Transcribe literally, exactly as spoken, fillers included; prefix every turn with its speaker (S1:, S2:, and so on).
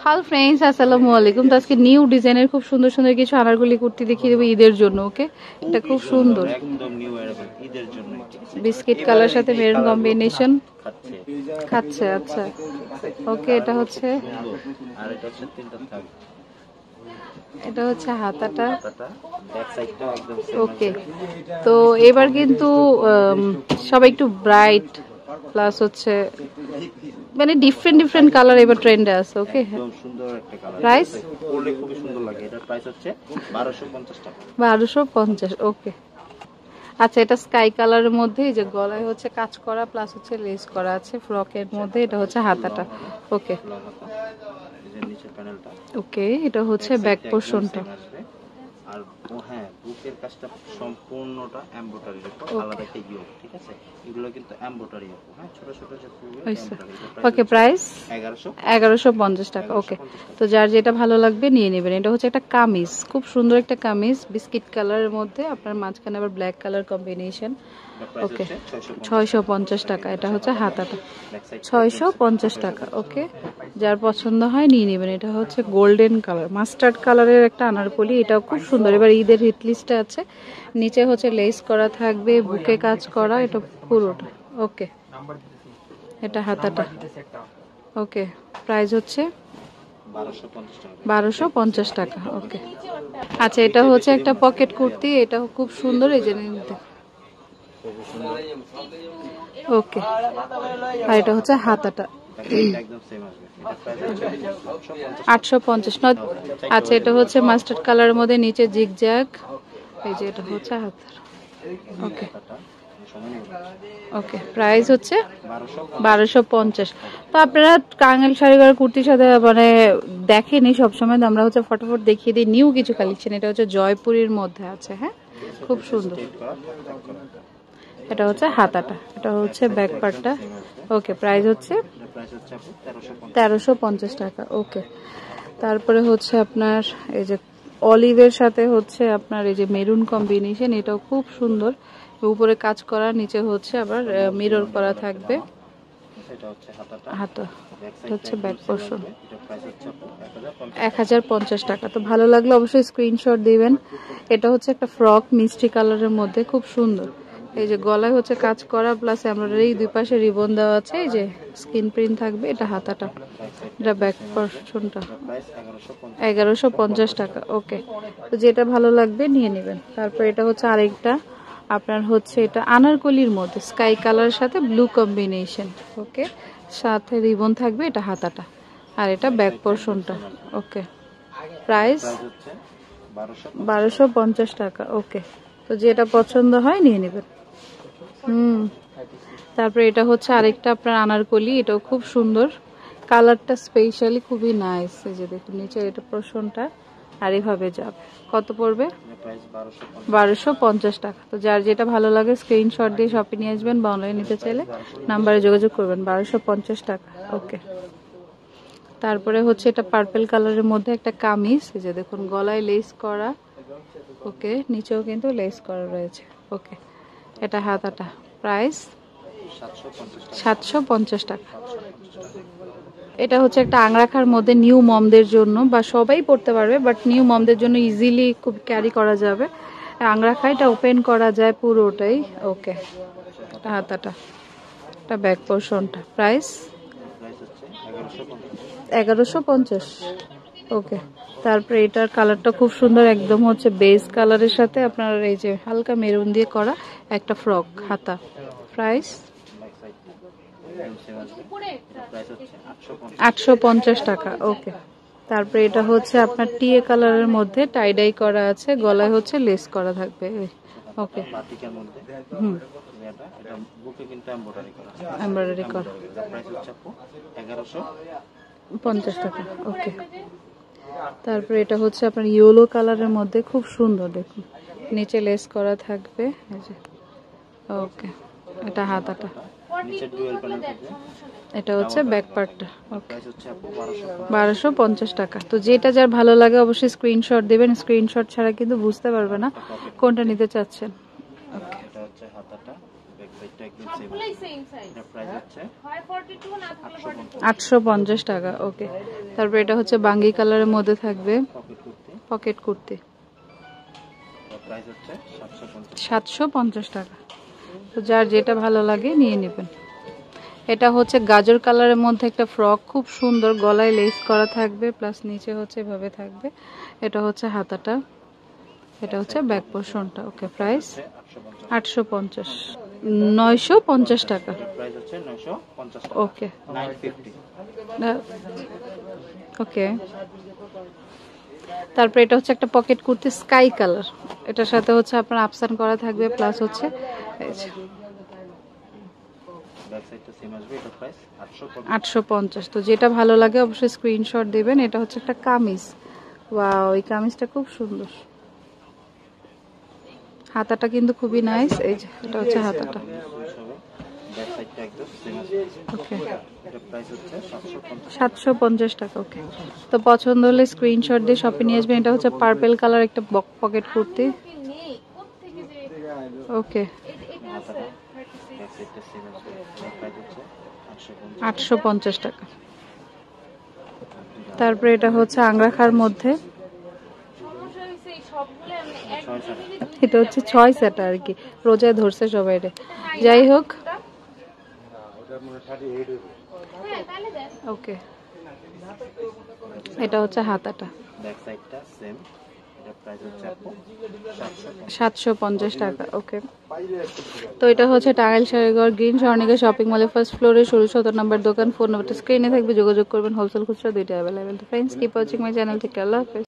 S1: Hello friends, আসসালামু আলাইকুম। তো আজকে নিউ ডিজাইনের খুব সুন্দর সুন্দর কিছু আনারকলি কুর্তি দেখিয়ে দেবো ঈদের জন্য। ওকে, এটা খুব সুন্দর,
S2: একদম নিউ অ্যারাইভাল ঈদের জন্য।
S1: বিস্কিট কালার সাথে মেরুন কম্বিনেশন খাচ্ছে। আচ্ছা, ওকে, এটা হচ্ছে
S2: আর এটা হচ্ছে তিনটা থাক,
S1: এটা হচ্ছে হাতাটা।
S2: ব্যাক সাইডটা একদম সেম।
S1: ওকে, তো এবার কিন্তু সবাই একটু ব্রাইট প্লাস হচ্ছে মানে ডিফারেন্ট ডিফারেন্ট কালার এবার ট্রেন্ডে আছে। ওকে,
S2: একদম সুন্দর একটা কালার,
S1: প্রাইস
S2: পরলে খুবই সুন্দর লাগে। এটার প্রাইস হচ্ছে বারোশো পঞ্চাশ টাকা।
S1: বারোশো পঞ্চাশ। ওকে, আচ্ছা, এটা স্কাই কালারের মধ্যে এই যে গলায় হচ্ছে কাজ করা প্লাস হচ্ছে লেস করা আছে ফ্রকের মধ্যে। এটা হচ্ছে হাতাটা। ওকে
S2: নিচের প্যানেলটা।
S1: ওকে, এটা হচ্ছে ব্যাক পোরশনটা।
S2: আর ও হ্যাঁ, বুকের কাজটা সম্পূর্ণটা এমব্রয়ডারি উপর, আলাদা একটা ইয়োগ, ঠিক আছে? এগুলো কিন্তু এমব্রয়ডারি উপর, হ্যাঁ, ছোট ছোট যে ফুলগুলো এমব্রয়ডারি।
S1: ওকে, প্রাইস
S2: এগারোশো
S1: এগারোশো পঞ্চাশ টাকা। ওকে, তো যার যেটা ভালো লাগবে নিয়ে নেবেন। এটা হচ্ছে একটা কামিজ, খুব সুন্দর একটা কামিজ, বিস্কিট কালারের মধ্যে আপনার মাঝখানে আবার ব্ল্যাক কালার কম্বিনেশন। ওকে, ছয়শো পঞ্চাশ টাকা। এটা হচ্ছে হাতাটা, ছয়শো পঞ্চাশ টাকা। ওকে, যার পছন্দ হয় নিয়ে নেবেন। এটা হচ্ছে গোল্ডেন কালার, মাস্টার্ড কালারের একটা আনারকলি, এটাও খুব সুন্দর। এবার ঈদের হিট লিস্টে আছে, নিচে হচ্ছে লেস করা থাকবে, বুকে কাজ করা, এটা পুরোটা। ওকে, এটা হাতাটা। ওকে, প্রাইস হচ্ছে বারোশো পঞ্চাশ টাকা। ওকে, আচ্ছা, এটা হচ্ছে একটা পকেট কুর্তি, এটা খুব সুন্দর, এই যে নিতে। ওকে, আর এটা হচ্ছে হাতাটা, আটশো পঞ্চাশ। আচ্ছা, এটা হচ্ছে মাস্টার্ড কালারের মধ্যে নিচে জিগজ্যাগ, এই যে এটা হচ্ছে হাতার। ওকে ওকে, প্রাইস হচ্ছে বারোশো পঞ্চাশ। তো আপনারা কাঙ্গাল শাড়ি করা কুর্তির সাথে মানে দেখেনি সবসময়, তো আমরা হচ্ছে ফটাফট দেখিয়ে দিই নিউ কিছু কালেকশন। এটা হচ্ছে জয়পুরের মধ্যে আছে, হ্যাঁ, খুব সুন্দর। এটা হচ্ছে হাতাটা, এটা হচ্ছে ব্যাক পার্টটা। ওকে, প্রাইস হচ্ছে তেরোশো পঞ্চাশ টাকা। ওকে, তারপরে হচ্ছে আপনার এই যে অলিভের সাথে হচ্ছে আপনার এই যে মেরুন কম্বিনেশন, এটাও খুব সুন্দর, উপরে কাজ করা, নিচে হচ্ছে আবার মিরর করা থাকবে। হাতা হচ্ছে ব্যাক পোরশন, এক হাজার পঞ্চাশ টাকা। তো ভালো লাগলে অবশ্যই স্ক্রিনশট দিবেন। এটা হচ্ছে একটা ফ্রক মিষ্টি কালারের মধ্যে, খুব সুন্দর। এই যে গলায় হচ্ছে কাজ করা প্লাস এমব্রয়ডারি, দুই পাশে রিবন দেওয়া আছে, এই যে স্কিন প্রিন্ট থাকবে। এটা হাতাটা, এটা ব্যাক পোরশনটা, এগারোশো পঞ্চাশ টাকা। ওকে, তো যেটা ভালো লাগবে নিয়ে নেবেন। তারপর এটা হচ্ছে আরেকটা আপনার হচ্ছে এটা আনারকলির মধ্যে স্কাই কালারের সাথে ব্লু কম্বিনেশন। ওকে, সাথে রিবন থাকবে, এটা হাতাটা, আর এটা ব্যাক পোরশনটা। ওকে, প্রাইস বারোশো পঞ্চাশ টাকা। ওকে, তো যেটা পছন্দ হয় নিয়ে নেবেন। হুম, তারপরে এটা হচ্ছে আরেকটা আপনার আনারকলি, এটাও খুব সুন্দর, কালারটা স্পেশালি খুবই নাইস। এই যে দেখুন নিচে এটা পোরশনটা, আর এভাবে যাবে। কত পড়বে? বারোশো পঞ্চাশ টাকা। তো যার যেটা ভালো লাগে স্ক্রিনশট দিয়ে শপে নিয়ে আসবেন, বা অনলাইনে নিতে চাইলে নাম্বারে যোগাযোগ করবেন। বারোশো পঞ্চাশ টাকা। ওকে, তারপরে হচ্ছে এটা পার্পল কালারের মধ্যে একটা কামিজ, এই যে দেখুন গলায় লেস করা। ওকে, নিচেও কিন্তু লেস করা রয়েছে। ওকে, এটা হাতাটা, প্রাইস সাতশো পঞ্চাশ টাকা। এটা হচ্ছে একটা আংরাখার মধ্যে নিউ মমদের জন্য, বা সবাই পড়তে পারবে, বাট নিউ মমদের জন্য ইজিলি খুব ক্যারি করা যাবে। আংরাখা, এটা ওপেন করা যায় পুরোটাই। ওকে, হাতাটা, এটা ব্যাক পোরশনটা, প্রাইস এগারোশো পঞ্চাশ। ওকে, তারপরে এটার কালারটা খুব সুন্দর, একদম হচ্ছে বেজ কালারের সাথে আপনার এই যে হালকা মেরুন দিয়ে করা একটা ফ্রক, হাতা, প্রাইস আটশো পঞ্চাশ টাকা। ওকে, তারপরে এটা হচ্ছে আপনার টিয়ে কালারের মধ্যে টাইডাই করা আছে, গলায় হচ্ছে লেস করা থাকবে। ওকে, হুম, এমব্রয়ডারি করা, পঞ্চাশ টাকা। ওকে, তারপরে এটা হচ্ছে আপনার ইয়েলো কালারের মধ্যে, খুব সুন্দর, দেখুন নিচে লেস করা থাকবে। ওকে, এটা হাতাটা, এটা হচ্ছে ব্যাক পার্টটা। ওকে, বারোশো পঞ্চাশ টাকা। তো যেটা যার ভালো লাগে অবশ্যই স্ক্রিনশট দেবেন, স্ক্রিনশট ছাড়া কিন্তু বুঝতে পারবে না কোনটা নিতে চাচ্ছেন। ওকে,
S2: ব্যাক সাইডটা একদম সেম এটা প্রাইস হচ্ছে
S1: আটশো পঞ্চাশ টাকা। ওকে, তারপর এটা হচ্ছে বাঙ্গি কালারের মধ্যে থাকবে
S2: pocket kurti
S1: pocket kurti,
S2: price হচ্ছে সাতশো পঞ্চাশ
S1: সাতশো পঞ্চাশ টাকা। তো যার যেটা ভালো লাগে নিয়ে নেবেন। এটা হচ্ছে গাজর কালারের মধ্যে একটা ফ্রক, খুব সুন্দর, গলায় লেস করা থাকবে প্লাস নিচে হচ্ছে এভাবে থাকবে। এটা হচ্ছে হাতাটা, এটা হচ্ছে ব্যাক পোর্শনটা। ওকে, প্রাইস আটশো পঞ্চাশ, নয়শো পঞ্চাশ টাকা।
S2: প্রাইস হচ্ছে নয়শো পঞ্চাশ টাকা।
S1: Okay
S2: nine fifty.
S1: ওকে, তারপর এটা হচ্ছে একটা পকেট কুর্তি স্কাই কালার, এটার সাথে হচ্ছে আপনার আপসান করা থাকবে প্লাস হচ্ছে এই যে
S2: ব্যাক সাইডটা সেম আসবে, এটা প্রাইস
S1: আটশো পঞ্চাশ। তো যেটা ভালো লাগে অবশ্যই স্ক্রিনশট দিবেন। এটা হচ্ছে একটা কামিজ, ওয়াও এই কামিজটা খুব সুন্দর, হাতাটা কিন্তু খুবই নাইস। এই যে এটা হচ্ছে হাতাটা।
S2: ব্যাক সাইডটা একদম সেম আসবে।
S1: ওকে,
S2: এটা প্রাইস হচ্ছে সাতশো পঞ্চাশ
S1: সাতশো পঞ্চাশ টাকা। ওকে, তো পছন্দ হলে স্ক্রিনশট দিয়ে শপে নিয়ে আসবেন। এটা হচ্ছে পার্পল কালার একটা পকেট কুর্তি। ওকে,
S2: ব্যাক সাইডটা সেম আসবে, এটা প্রাইস হচ্ছে
S1: আটশো পঞ্চাশ টাকা। তারপরে এটা হচ্ছে আংরাখার মধ্যে, এটা হচ্ছে ছয় সেটা আর কি, রোজায় ধরছে সবাই রে। যাই হোক, ওকে, এটা হচ্ছে হাতাটা,
S2: ব্যাক সাইডটা সেম, এটা প্রাইস হচ্ছে আপু
S1: সাতশো পঞ্চাশ টাকা। ওকে, তো এটা হচ্ছে টাঙ্গাইল শাড়িঘর গ্রিন স্বর্ণিকা শপিং মলের ফার্স্ট ফ্লোরে ষোলো সতেরো নম্বর দোকান। ফোন নাম্বারটা স্ক্রিনে থাকবে, যোগাযোগ করবেন। হোলসেল খুচরা দুইটা available. Friends, keep watching my channel. থেকে আল্লাহ হাফেজ।